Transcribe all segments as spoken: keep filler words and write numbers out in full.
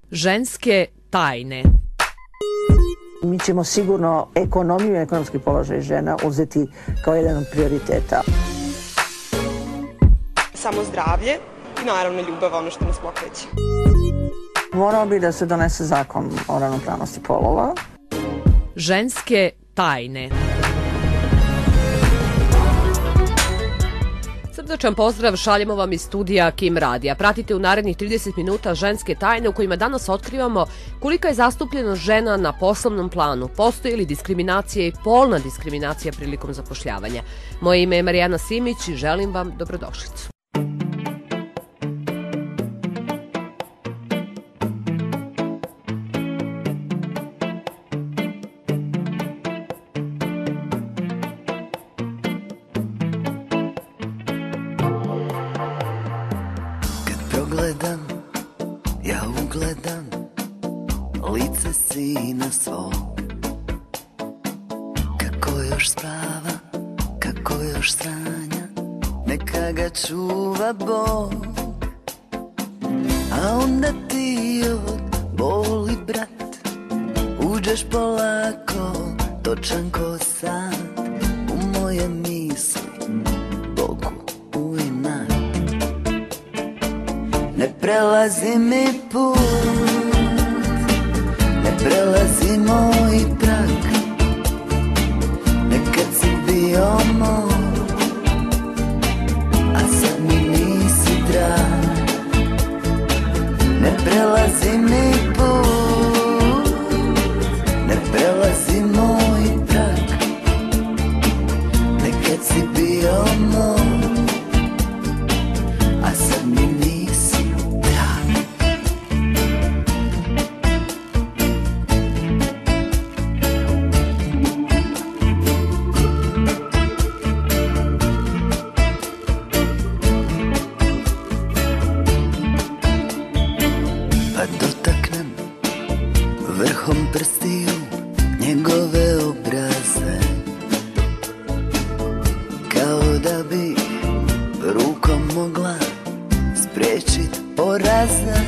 Ženske tajne. Mi ćemo sigurno ekonomiju i ekonomski položaj žena uzeti kao jedan od prioriteta. Samo zdravlje i naravno ljubav, ono što nas pokreće. Morao bi da se donese zakon o ravnopravnosti polova. Ženske tajne. Srdačan pozdrav šaljemo vam iz studija Kim Radija. Pratite u narednih trideset minuta ženske tajne u kojima danas otkrivamo kolika je zastupljenost žena na poslovnom planu, postoji li diskriminacija i polna diskriminacija prilikom zapošljavanja. Moje ime je Marijana Simić i želim vam dobrodošlicu. Ja ugledam lice sina svog, kako još spava, kako još sanja, neka ga čuva Bog. A onda ti od boli brat uđeš polako, točan ko sad u moje misli, Bogu u inat. Ne prelazi mi put, ne prelazi moj prag, nekad si bio moj, a sad mi nisi drag. Ne prelazi mi put, ne prelazi moj prag, nekad si bio moj, a sad mi nisi drag. Pa dotaknem vrhom prstiju njegove obraze, kao da bi rukom mogla spriječit poraze.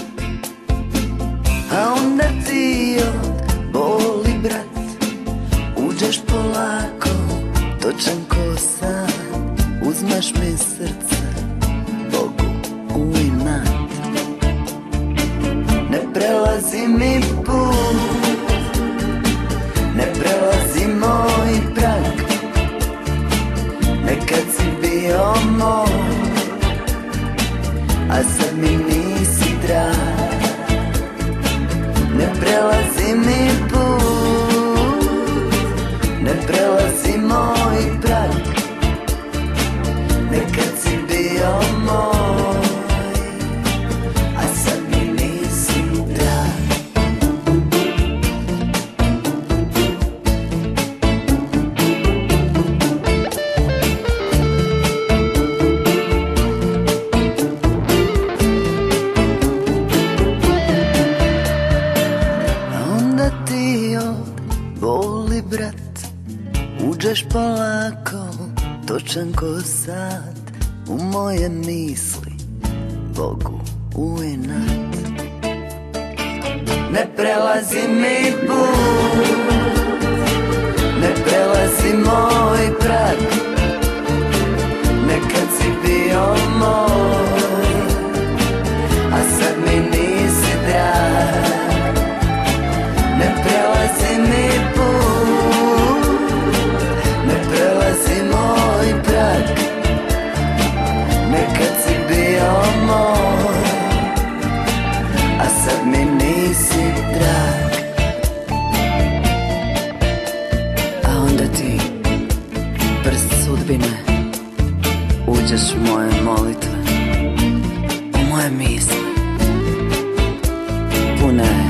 A onda ti od boli brat uđeš polako, točan ko sad, uzmeš mi srce, Bogu u inat. Ne prelazi mi put, ne prelazi moj prag, nekad si bio moj, a sad mi nisi drag. Ne prelazi mi put, ne prelazi moj prag, nekad si bio moj, a sad mi nisi drag. Boli brat, uđeš polako, točan ko sad, u moje misli, Bogu u inat. Ne prelazi mi put, ne prelazi moj prag, nekad si bio moj, a sad mi nisi drag. Ne prelazi mi put, ne prelazi moj prag, nekad si bio moj, a sad mi nisi drag. A onda ti, prst sudbine, uđeš u moje molitve, u moje misli, pune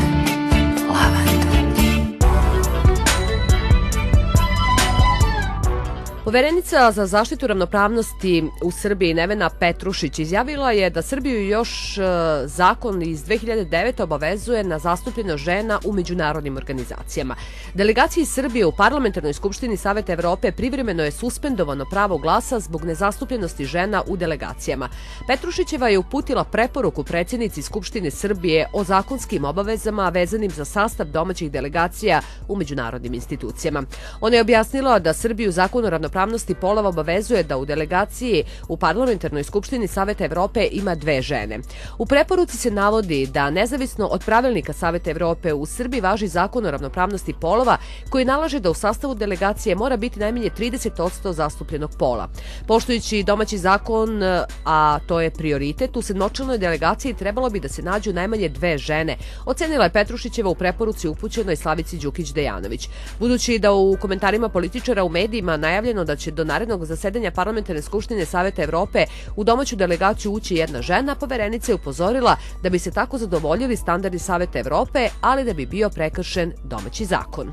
lavande. Poverenica za zaštitu ravnopravnosti u Srbiji Nevena Petrušić izjavila je da Srbiju još zakon iz dve hiljade devete. obavezuje na zastupljenost žena u međunarodnim organizacijama. Delegaciji Srbije u Parlamentarnoj skupštini Saveta Evrope privremeno je suspendovano pravo glasa zbog nezastupljenosti žena u delegacijama. Petrušićeva je uputila preporuku predsjednici Skupštine Srbije o zakonskim obavezama vezanim za sastav domaćih delegacija u međunarodnim institucijama. Ona je objasnila da Srbiju zakon o ravnopravnosti polova obavezuje da u delegaciji u Parlamentarnoj skupštini Saveta Evrope ima dve žene. U preporuci se navodi da nezavisno od pravilnika Saveta Evrope u Srbiji važi zakon o ravnopravnosti polova koji nalaže da u sastavu delegacije mora biti najmanje trideset posto zastupljenog pola. Poštujući domaći zakon, a to je prioritet, u sedmočlanoj delegaciji trebalo bi da se nađu najmanje dve žene, ocenila je Petrušićeva u preporuci upućenoj Slavici Đukić-Dejanović. Budući da u komentarima političara u medijima najavljeno da će do narednog zasedanja Parlamentarne skupštine Saveta Evrope u domaću delegaciju ući jedna žena, poverenica je upozorila da bi se tako zadovoljili standardi Saveta Evrope, ali da bi bio prekršen domaći zakon.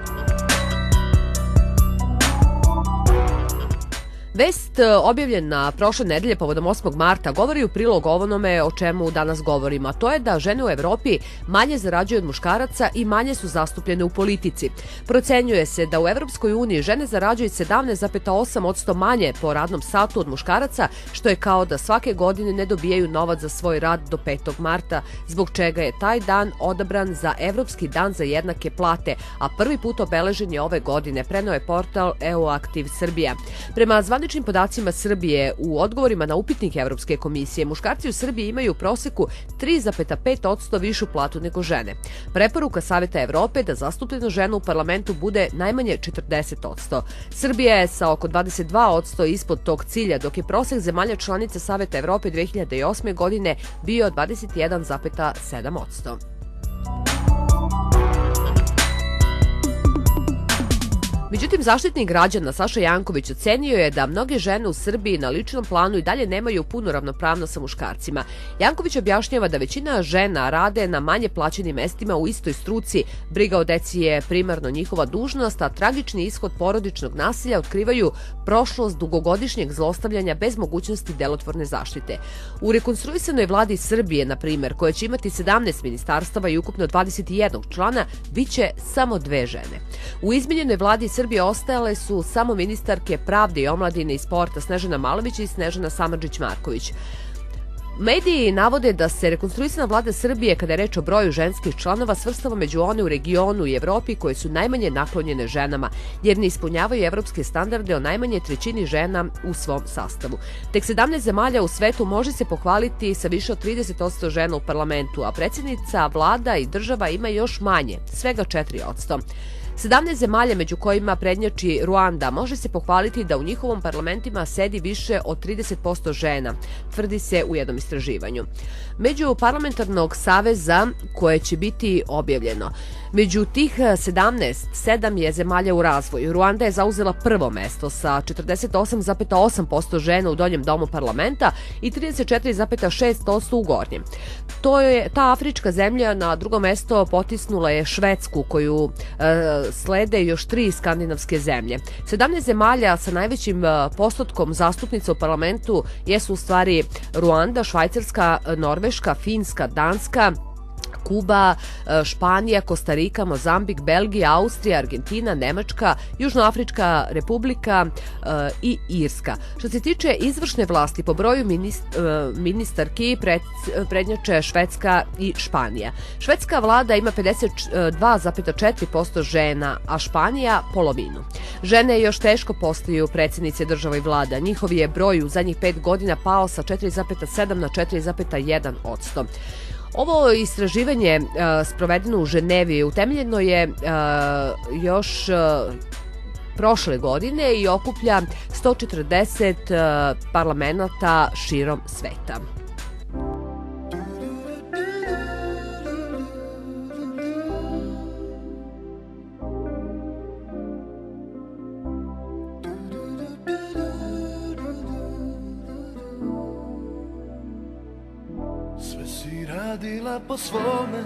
Vest objavljena prošle nedelje povodom osmog marta govori u prilog onome o čemu danas govorimo, a to je da žene u Evropi manje zarađuju od muškaraca i manje su zastupljene u politici. Procenjuje se da u Evropskoj uniji žene zarađuju sedamnaest zarez osam posto manje po radnom satu od muškaraca, što je kao da svake godine ne dobijaju novac za svoj rad do petog marta, zbog čega je taj dan odabran za Evropski dan za jednake plate, a prvi put obeležen je ove godine, preneo je portal EUAktiv Srbija. Prema zvaničnim podacima Srbije, u odgovorima na upitnik Evropske komisije, muškarci u Srbiji imaju u proseku tri zarez pet posto višu platu nego žene. Preporuka Saveta Evrope da zastupljenost žena u parlamentu bude najmanje četrdeset posto. Srbija je sa oko dvadeset dva posto ispod tog cilja, dok je prosek zemalja članica Saveta Evrope dve hiljade osme. godine bio dvadeset jedan zarez sedam posto. Međutim, Zaštitnik građana Saša Janković ocenio je da mnoge žene u Srbiji na ličnom planu i dalje nemaju punu ravnopravnost sa muškarcima. Janković objašnjava da većina žena rade na manje plaćenim mestima u istoj struci, briga o deci je primarno njihova dužnost, a tragični ishod porodičnog nasilja otkrivaju prošlost dugogodišnjeg zlostavljanja bez mogućnosti delotvorne zaštite. U rekonstruisanoj vladi Srbije, na primer, koja će imati sedamnaest ministarstava i ukupno dvadeset jedan člana, biće samo dve žene. U izmenjenoj vladi Srbije ostajale su samo ministarke pravde i omladine i sporta Snežana Malović i Snežana Samardžić-Marković. Mediji navode da se rekonstruisana vlada Srbije, kada je reč o broju ženskih članova, svrstava među one u regionu i Evropi koje su najmanje naklonjene ženama, jer ne ispunjavaju evropske standarde o najmanje trećini žena u svom sastavu. Tek sedamnaest zemalja u svetu može se pohvaliti sa više od trideset posto žena u parlamentu, a predsjednica vlada i država ima još manje, svega četiri posto. sedamnaest zemalja, među kojima prednjači Ruanda, može se pohvaliti da u njihovom parlamentima sedi više od trideset posto žena, tvrdi se u jednom istraživanju. Među parlamentarnog saveza koje će biti objavljeno. Među tih sedamnaest, sedam je zemalja u razvoju. Ruanda je zauzela prvo mesto sa četrdeset osam zarez osam posto žena u donjem domu parlamenta i trideset četiri zarez šest posto u gornjem. To je, ta afrička zemlja na drugo mesto potisnula je Švedsku, koju e, slede još tri skandinavske zemlje. sedamnaest zemalja sa najvećim postotkom zastupnica u parlamentu jesu u stvari Ruanda, Švajcarska, Norveška, Finska, Danska, Kuba, Španija, Kostarika, Mozambik, Belgija, Austrija, Argentina, Nemačka, Južnoafrička republika e, i Irska. Što se tiče izvršne vlasti, po broju minist, e, ministarki pred, prednjače Švedska i Španija. Švedska vlada ima pedeset dva zarez četiri posto žena, a Španija polovinu. Žene još teško postaju predsjednice država i vlada. Njihov je broj u zadnjih pet godina pao sa četiri zarez sedam na četiri zarez jedan posto. Ovo istraživanje uh, sprovedeno u Ženevi utemeljeno je uh, još uh, prošle godine i okuplja sto četrdeset uh, parlamenata širom sveta. Radila po svome,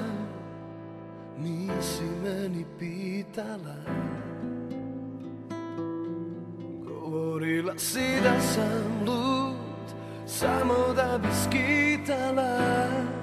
nisi me ni pitala. Mislila si da sam lud, samo da bi skitala